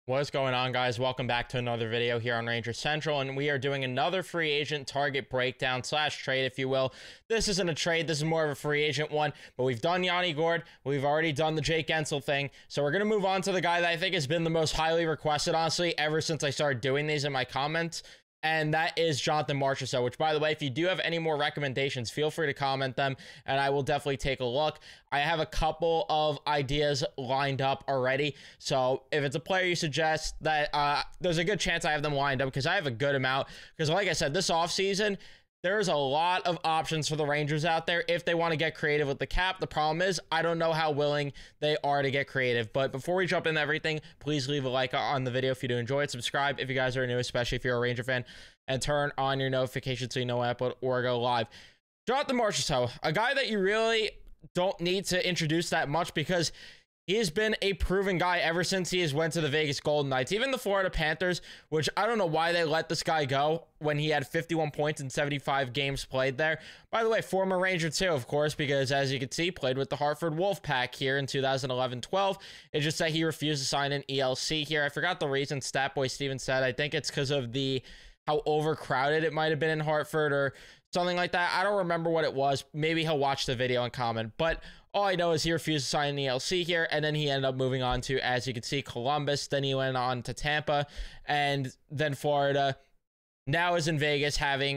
What's going on, guys? Welcome back to another video here on Ranger Central, and we are doing another free agent target breakdown slash trade, if you will. This isn't a trade, this is more of a free agent one, but we've done Yanni Gourde, we've already done the Jake Guentzel thing, so we're going to move on to the guy that I think has been the most highly requested, honestly, ever since I started doing these in my comments. And that is Jonathan Marchessault, which, by the way, if you do have any more recommendations, feel free to comment them, and I will definitely take a look. I have a couple of ideas lined up already, so if it's a player you suggest, that there's a good chance I have them lined up, because I have a good amount. Because like I said, this offseason, there's a lot of options for the Rangers out there if they want to get creative with the cap. The problem is, I don't know how willing they are to get creative. But before we jump into everything, please leave a like on the video if you do enjoy it. Subscribe if you guys are new, especially if you're a Ranger fan. And turn on your notifications so you know when I upload or go live. Jonathan Marchessault, a guy that you really don't need to introduce that much, because he has been a proven guy ever since he has went to the Vegas Golden Knights. Even the Florida Panthers, which I don't know why they let this guy go when he had 51 points in 75 games played there. By the way, former Ranger too, of course, because as you can see, played with the Hartford Wolfpack here in 2011-12. It's just that he refused to sign an ELC here. I forgot the reason. Statboy Steven said, I think it's because of how overcrowded it might have been in Hartford or something like that. I don't remember what it was. Maybe he'll watch the video and comment. But all I know is he refused to sign an ELC here, and then he ended up moving on to, as you can see, Columbus. Then he went on to Tampa, and then Florida. Now is in Vegas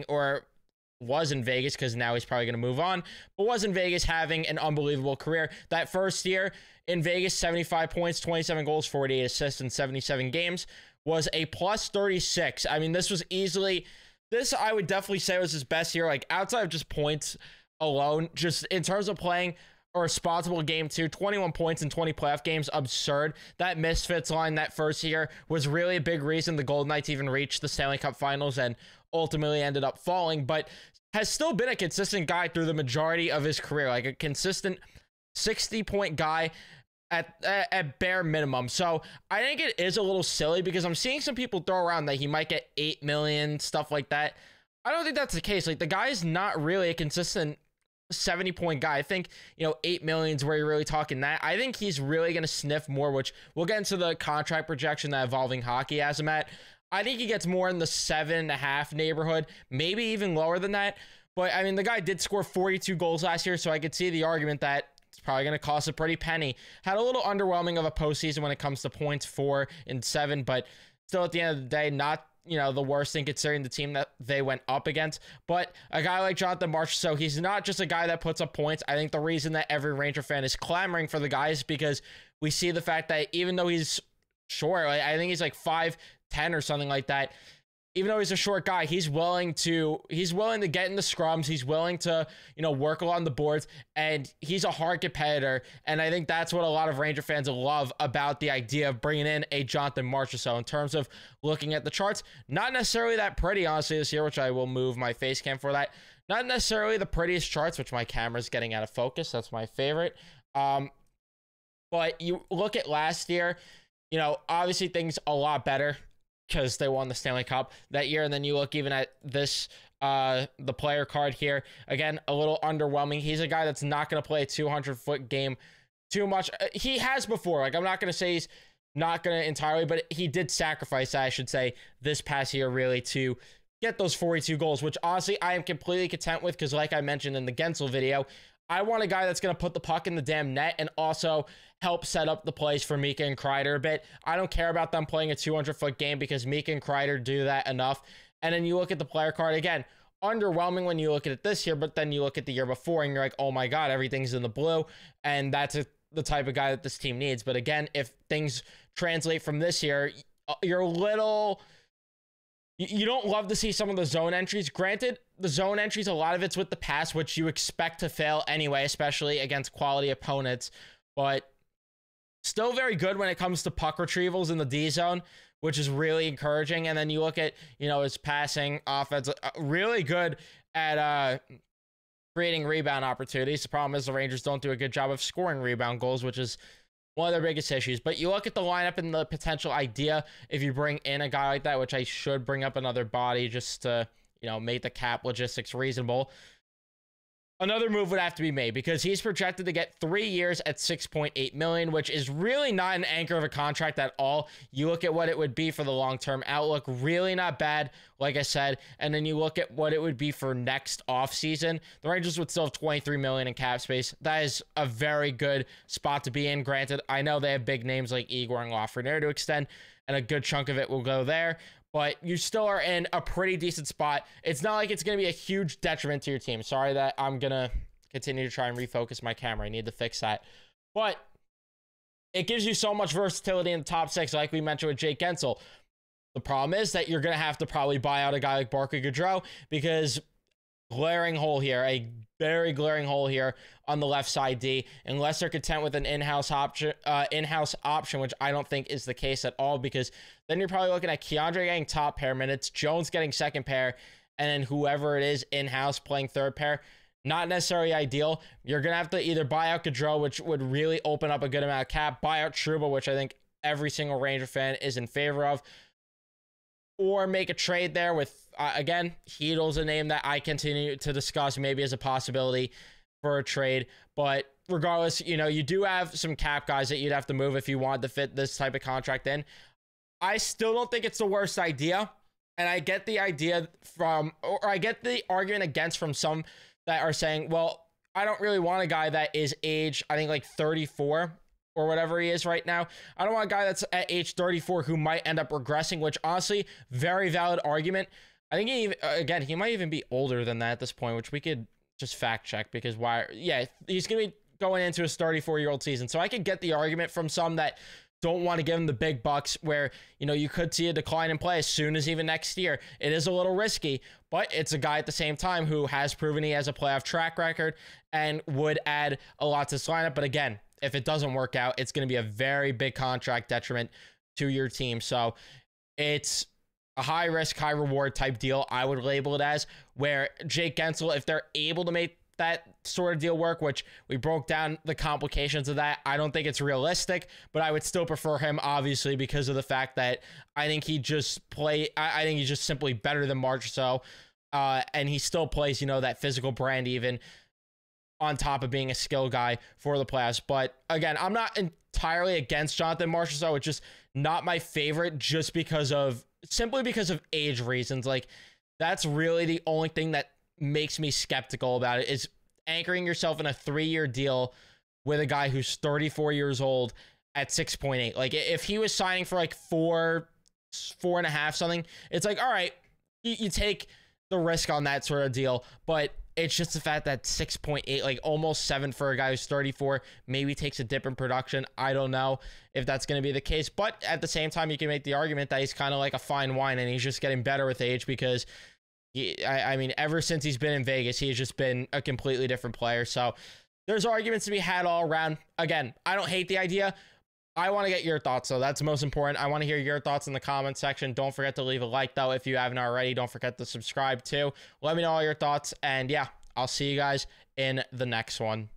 was in Vegas, because now he's probably going to move on, but was in Vegas having an unbelievable career. That first year in Vegas, 75 points, 27 goals, 48 assists in 77 games, was a plus 36. I mean, this I would definitely say was his best year, like outside of just points alone, just in terms of playing a responsible game too. 21 points in 20 playoff games, absurd. That Misfits line that first year was really a big reason the Golden Knights even reached the Stanley Cup Finals and ultimately ended up falling, but has still been a consistent guy through the majority of his career, like a consistent 60-point guy at bare minimum. So I think it is a little silly, because I'm seeing some people throw around that he might get 8 million, stuff like that. I don't think that's the case. Like, the guy is not really a consistent 70-point guy. I think, 8 million is where you're really talking that. I think he's really going to sniff more, which we'll get into the contract projection that Evolving Hockey has him at. I think he gets more in the 7.5 neighborhood, maybe even lower than that. But I mean, the guy did score 42 goals last year, so I could see the argument that it's probably going to cost a pretty penny. Had a little underwhelming of a postseason when it comes to points, 4 and 7, but still at the end of the day, not the worst thing considering the team that they went up against. But a guy like Jonathan Marchessault, he's not just a guy that puts up points. I think the reason that every Ranger fan is clamoring for the guy is because we see the fact that even though he's short, I think he's like 5'10" or something like that. Even though he's a short guy, he's willing to get in the scrums. He's willing to, work along the boards, and he's a hard competitor. And I think that's what a lot of Ranger fans love about the idea of bringing in a Jonathan Marchessault. In terms of looking at the charts, not necessarily that pretty, honestly, this year, which I will move my face cam for that. Not necessarily the prettiest charts, which my camera's getting out of focus. That's my favorite. But you look at last year, obviously things a lot better, because they won the Stanley Cup that year. And then you look even at this, the player card here. Again, a little underwhelming. He's a guy that's not going to play a 200-foot game too much. He has before. Like, I'm not going to say he's not going to entirely, but he did sacrifice, I should say, this past year really to get those 42 goals, which honestly I am completely content with, because like I mentioned in the Guentzel video, I want a guy that's going to put the puck in the damn net and also help set up the plays for Mika and Kreider a bit. I don't care about them playing a 200-foot game, because Mika and Kreider do that enough. And then you look at the player card, again, underwhelming when you look at it this year, but then you look at the year before and you're like, oh my God, everything's in the blue. And that's the type of guy that this team needs. But again, if things translate from this year, you're a little... You don't love to see some of the zone entries. Granted, the zone entries, a lot of it's with the pass, which you expect to fail anyway, especially against quality opponents. But still very good when it comes to puck retrievals in the D zone, which is really encouraging. And then you look at, his passing offense, really good at creating rebound opportunities. The problem is the Rangers don't do a good job of scoring rebound goals, which is one of their biggest issues. But you look at the lineup and the potential idea if you bring in a guy like that, which I should bring up another body just to, make the cap logistics reasonable. another move would have to be made because he's projected to get 3 years at $6.8 million, which is really not an anchor of a contract at all. You look at what it would be for the long-term outlook, really not bad, like I said. And then you look at what it would be for next offseason. The Rangers would still have $23 million in cap space. That is a very good spot to be in. Granted, I know they have big names like Igor and Lafreniere to extend, and a good chunk of it will go there. But you still are in a pretty decent spot. It's not like it's going to be a huge detriment to your team. Sorry that I'm going to continue to try and refocus my camera. I need to fix that. But it gives you so much versatility in the top six, like we mentioned with Jake Guentzel. The problem is that you're going to have to probably buy out a guy like Barclay Goodrow because glaring hole here, a very glaring hole here on the left side D, unless they're content with an in-house option, which I don't think is the case at all, because then you're probably looking at K'Andre getting top pair minutes, Jones getting second pair, and then whoever it is in-house playing third pair. Not necessarily ideal. You're going to have to either buy out Gaudreau, which would really open up a good amount of cap, buy out Trouba, which I think every single Ranger fan is in favor of, or make a trade there with, again, Heedle's a name that I continue to discuss maybe as a possibility for a trade. But regardless, you know, you do have some cap guys that you'd have to move if you wanted to fit this type of contract in. I still don't think it's the worst idea. And I get the idea from, or I get the argument against from some that are saying, well, I don't really want a guy that is age, I think like 34 or whatever he is right now. I don't want a guy that's at age 34 who might end up regressing, which honestly, very valid argument. I think he might even be older than that at this point, which we could just fact check because he's going to be going into his 34-year-old season. So I could get the argument from some that don't want to give him the big bucks where, you know, you could see a decline in play as soon as even next year. It is a little risky, but it's a guy at the same time who has proven he has a playoff track record and would add a lot to this lineup. But again, if it doesn't work out, it's going to be a very big contract detriment to your team. So it's a high risk, high reward type deal, I would label it as, where Jake Guentzel, if they're able to make that sort of deal work, which we broke down the complications of that, I don't think it's realistic, but I would still prefer him, obviously, because of the fact that I think I think he's just simply better than Marchessault, and he still plays, you know, that physical brand even on top of being a skill guy for the playoffs. But again, I'm not entirely against Jonathan Marchessault. It's just not my favorite just simply because of age reasons. Like, that's really the only thing that makes me skeptical about it, is anchoring yourself in a 3-year deal with a guy who's 34 years old at 6.8. Like, if he was signing for like 4.5 something, it's like, all right, you take the risk on that sort of deal. But it's just the fact that 6.8, like almost 7 for a guy who's 34, maybe takes a dip in production. I don't know if that's going to be the case, but at the same time, you can make the argument that he's kind of like a fine wine and he's just getting better with age, because I mean, ever since he's been in Vegas, he's just been a completely different player. So there's arguments to be had all around. Again, I don't hate the idea. I want to get your thoughts, so that's most important. I want to hear your thoughts in the comment section. Don't forget to leave a like, though, if you haven't already. Don't forget to subscribe, too. Let me know all your thoughts, and yeah, I'll see you guys in the next one.